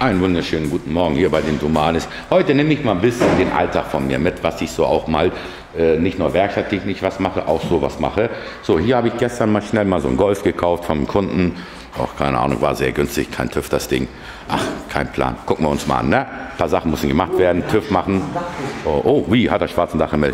Einen wunderschönen guten Morgen hier bei den Dumanis. Heute nehme ich mal ein bisschen den Alltag von mir mit, was ich so auch mal, nicht nur werkstattlich was mache, auch sowas mache. So, hier habe ich gestern mal schnell mal so einen Golf gekauft vom Kunden. Auch keine Ahnung, war sehr günstig, kein TÜV das Ding. Ach, kein Plan. Gucken wir uns mal an, ne? Ein paar Sachen müssen gemacht werden, TÜV machen. Oh, wie, hat er schwarzen Dachhimmel?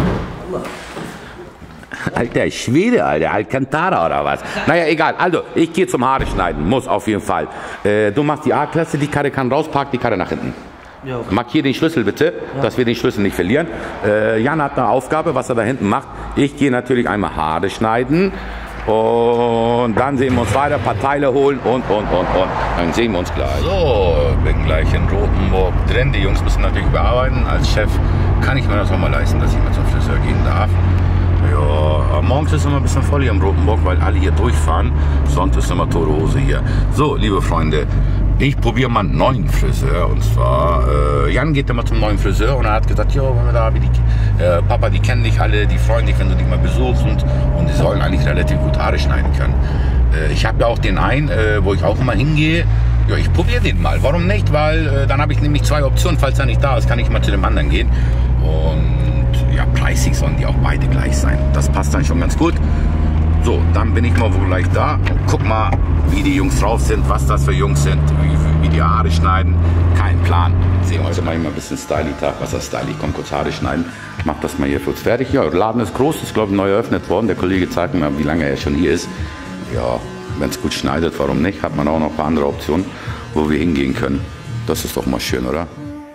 Alter Schwede, Alter, Alcantara oder was? Naja, egal. Also, ich gehe zum Haare schneiden. Muss auf jeden Fall. Du machst die A-Klasse, die Karre kann raus, park die Karre nach hinten. Ja, okay. Markier den Schlüssel bitte, dass wir den Schlüssel nicht verlieren. Jan hat eine Aufgabe, was er da hinten macht. Ich gehe natürlich einmal Haare schneiden. Und dann sehen wir uns weiter, ein paar Teile holen und. Dann sehen wir uns gleich. So, bin gleich in Rothenburg drin. Die Jungs müssen natürlich bearbeiten. Als Chef kann ich mir das auch mal leisten, dass ich mal zum Friseur gehen darf. Ja, morgens ist immer ein bisschen voll hier im Rothenburg, weil alle hier durchfahren. Sonst ist immer tote Hose hier. So, liebe Freunde, ich probiere mal einen neuen Friseur. Und zwar, Jan geht immer zum neuen Friseur und er hat gesagt, ja, wenn wir da, Papa, die kennen dich alle, die freuen dich, wenn du die mal besuchst und die sollen eigentlich relativ gut Haare schneiden können. Ich habe ja auch den einen, wo ich auch immer hingehe. Ja, ich probiere den mal. Warum nicht? Weil dann habe ich nämlich zwei Optionen. Falls er nicht da ist, kann ich mal zu dem anderen gehen. Und ja, preisig sollen die auch beide gleich sein. Das passt dann schon ganz gut. So, dann bin ich mal wohl gleich da. Guck mal, wie die Jungs drauf sind, was das für Jungs sind, wie die Haare schneiden. Kein Plan. Sehen wir heute mal ein bisschen Styli-Tag. Was ist Styli? Komm, kurz Haare schneiden. Mach das mal hier für uns fertig. Ja, der Laden ist groß, ist glaube ich neu eröffnet worden. Der Kollege zeigt mir, wie lange er schon hier ist. Ja, wenn es gut schneidet, warum nicht? Hat man auch noch ein paar andere Optionen, wo wir hingehen können. Das ist doch mal schön, oder?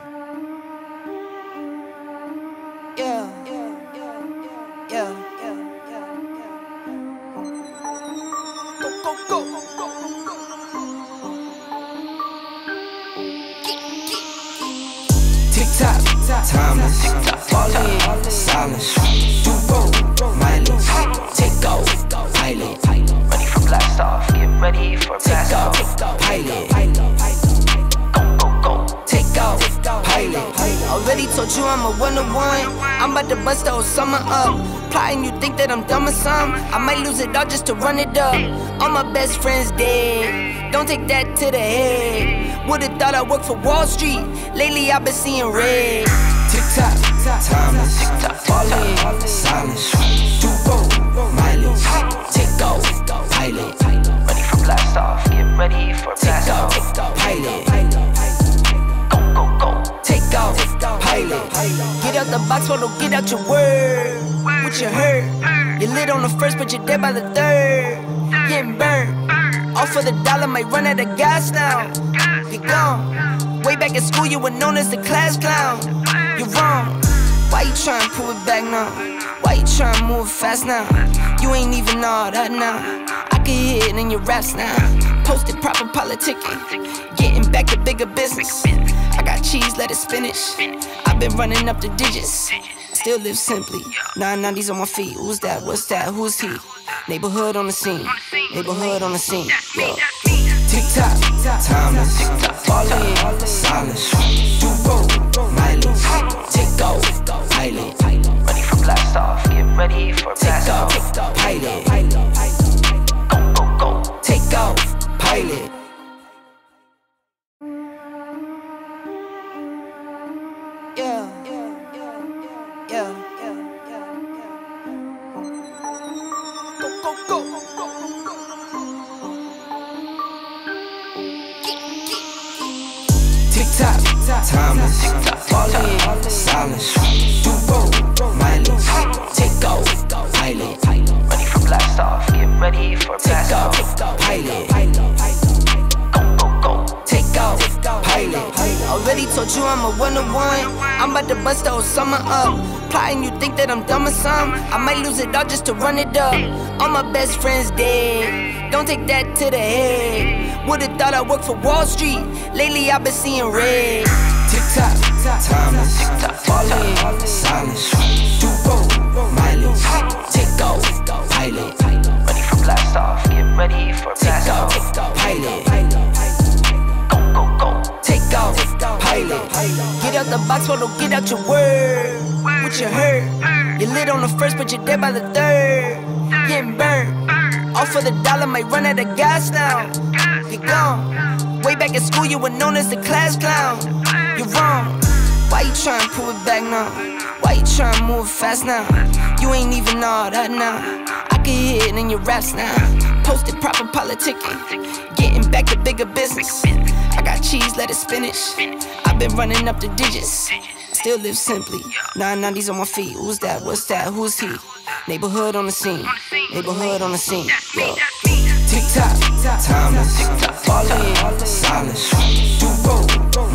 Timeless, fall in, silence, do roll, mileage, take off, pilot, ready for blast off, get ready for blast off, pilot, go, take off, pilot. Already told you I'm a one-to-one, I'm about to bust the whole summer up. Plotting, you think that I'm dumb or something? I might lose it all just to run it up. All my best friends dead, don't take that to the head. Would've thought I worked for Wall Street, lately I've been seeing red. Tick-tock, timeless, fall in, silence, do roll, mileage, take off, pilot, ready for blast off, get ready for blast off, pilot, go, take off, pilot, get out the box, photo, get out your word, what you heard, you lit on the first, but you're dead by the third, getting burned, off for the dollar, might run out of gas now, you're gone, way back in school you were known as the class clown. You're wrong. Why you trying to pull it back now? Why you trying to move fast now? You ain't even all that now. I can hear it in your raps now. Posted proper politicking, getting back to bigger business. I got cheese, lettuce, spinach. I've been running up the digits. Still live simply. 990s on my feet. Who's that? What's that? Who's he? Neighborhood on the scene. Neighborhood on the scene. Yo. Tick-tock, timeless, fall in, silence, do roll, mileage, take off, pilot, ready for blast off, get ready for blast off, pilot, go, take off, pilot. Yeah. Go. Tick-tock, timeless, fall in, silence, do roll, mileage, take off, pilot, ready for blast off, get ready for blast off, pilot, go, take off, pilot. Already told you I'm a one-to-one, I'm about to bust the whole summer up. Plotting, you think that I'm dumb or something? I might lose it all just to run it up. All my best friends dead, don't take that to the head. Would've thought I worked for Wall Street, lately I've been seeing red. Tick-tock, timeless, fall in, silence, do roll, mileage, take off, pilot, ready for blast off, get ready for blast off, pilot, go, take off, pilot, get out the box, photo, get out your word, what you heard, you lit on the first, but you're dead by the third, getting burned, off for the dollar, might run out of gas now, you're gone. Way back at school, you were known as the class clown. You're wrong. Why you trying to pull it back now? Why you trying to move fast now? You ain't even all that now. I can hear it in your raps now. Posted proper politicking, getting back to bigger business. I got cheese, lettuce, spinach. I've been running up the digits. Still live simply. 990s on my feet. Who's that? What's that? Who's he? Neighborhood on the scene. Neighborhood on the scene. Yo. Tick tock, timeless. Falling in silence. Do roll.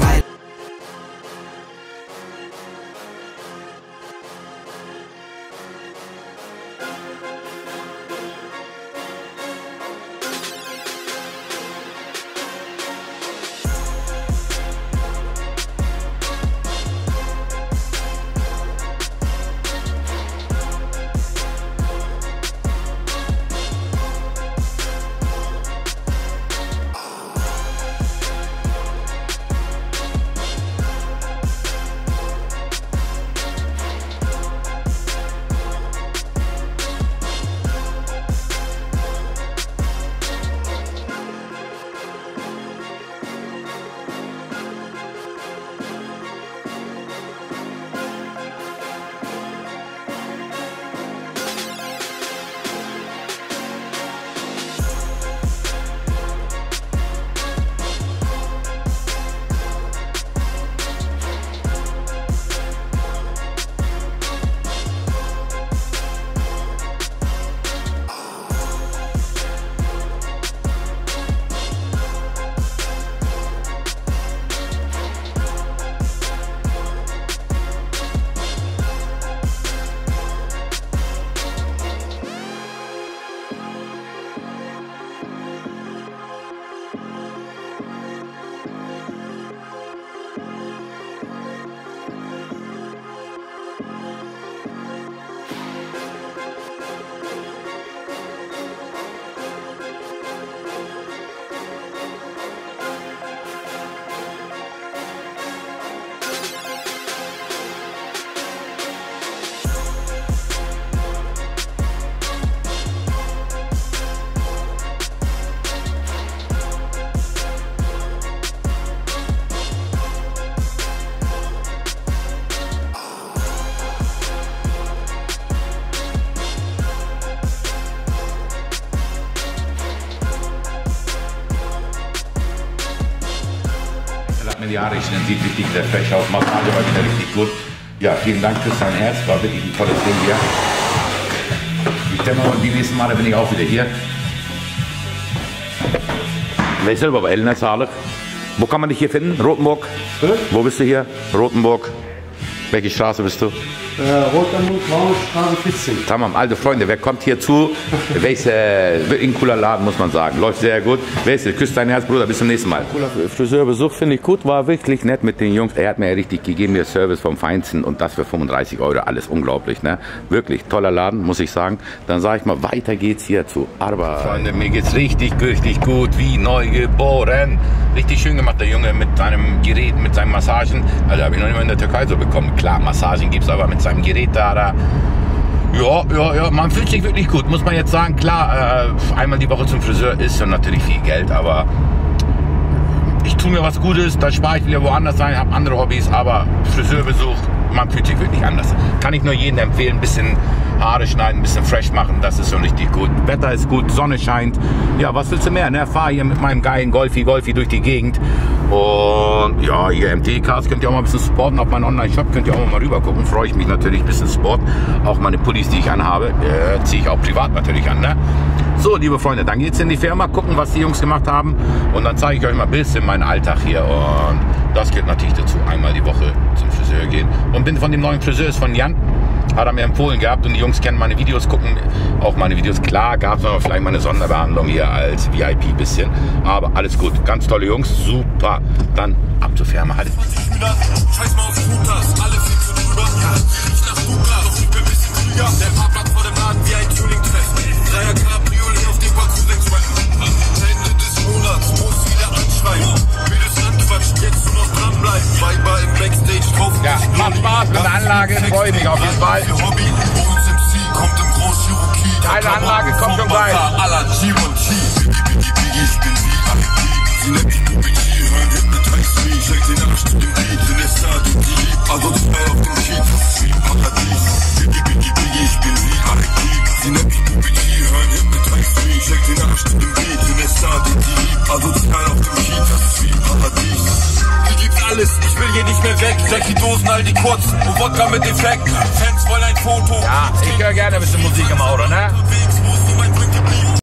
Die Haare schneiden, sieht richtig sehr fresh aus, Massage war wieder richtig gut. Ja, vielen Dank für dein Herz, war wirklich ein tolles Ding hier. Ich denke mal, die nächsten Male bin ich auch wieder hier. Wer ist selber bei Elena Zahle? Wo kann man dich hier finden? Rotenburg? Wo bist du hier? Rotenburg. Welche Straße bist du? Rotenburg, Straße 14. Tamam, alte Freunde, wer kommt hier zu? Wirklich ein cooler Laden, muss man sagen. Läuft sehr gut. Wer ist hier? Küsst dein Herz, Bruder. Bis zum nächsten Mal. Cooler Friseurbesuch, finde ich gut. War wirklich nett mit den Jungs. Er hat mir richtig gegeben, mir Service vom Feinsten und das für 35 €. Alles unglaublich, ne? Wirklich toller Laden, muss ich sagen. Dann sage ich mal, weiter geht's hier zu Arbeit. Freunde, mir geht's richtig gut, wie neu geboren. Richtig schön gemacht, der Junge, mit seinem Gerät, mit seinen Massagen. Also habe ich noch nicht mal in der Türkei so bekommen. Klar, Massagen gibt's, aber mit seinem Gerät da. Ja, man fühlt sich wirklich gut, muss man jetzt sagen. Klar, einmal die Woche zum Friseur ist schon natürlich viel Geld, aber ich tue mir was Gutes, da spare ich wieder woanders sein, habe andere Hobbys, aber Friseurbesuch, man fühlt sich wirklich anders. Kann ich nur jedem empfehlen, ein bisschen Haare schneiden, ein bisschen fresh machen, das ist schon richtig gut. Wetter ist gut, Sonne scheint. Ja, was willst du mehr? Ne? Fahr hier mit meinem geilen Golfi durch die Gegend. Und ja, hier MT-Cars könnt ihr auch mal ein bisschen supporten. Auf meinen Online-Shop könnt ihr auch mal rüber gucken. Freue ich mich natürlich, ein bisschen Sport. Auch meine Pullis, die ich anhabe, ziehe ich auch privat natürlich an. Ne? So, liebe Freunde, dann geht's in die Firma, gucken, was die Jungs gemacht haben. Und dann zeige ich euch mal ein bisschen meinen Alltag hier. Und das gehört natürlich dazu, einmal die Woche zum Friseur gehen. Und bin von dem neuen Friseur, ist von Jan. Hat er mir empfohlen gehabt und die Jungs kennen meine Videos, gucken auch meine Videos. Klar gab es noch vielleicht mal eine Sonderbehandlung hier als VIP bisschen, aber alles gut. Ganz tolle Jungs, super. Dann ab zur Firma. Halt. Scheiß mal auf Shooters, alle viel zu drüber. Ja, riecht nach Buka, doch ich bin ein bisschen klüger. Der Fahrplatz vor dem Laden wie ein Tuning-Test. Dreier Cabriolet auf dem Parcours wegswappen. Ende des Monats muss wieder anschreiben. Wildes Anquatschen, jetzt nur noch dranbleiben. Weiber im Backstage drauf. Ja, macht Spaß mit der Anlage, freue mich auf jeden Fall. Hobby, uns MC kommt im Groß-Cherokee. Eine Anlage kommt schon gleich. Aller G1G. Ich bin wie, sie nennt mich check den Arsch zu dem Beat, in der Stadt und die liebt. Also das Ball auf dem Sheet, das ist wie im Paradies. Biggie, ich bin wie R.I.P. Sie nennt mich Puppy, hören Hit mit High-Free. Check den Arsch zu dem Beat, in der Stadt und die liebt. Also das Ball auf dem Sheet, das ist wie im Paradies. Hier gibt's alles, ich will hier nicht mehr weg. Jackie Dosen, all die kurzen und Wodka mit Effekt. Fans wollen ein Foto. Ja, ich höre gerne ein bisschen Musik im Auto, ne?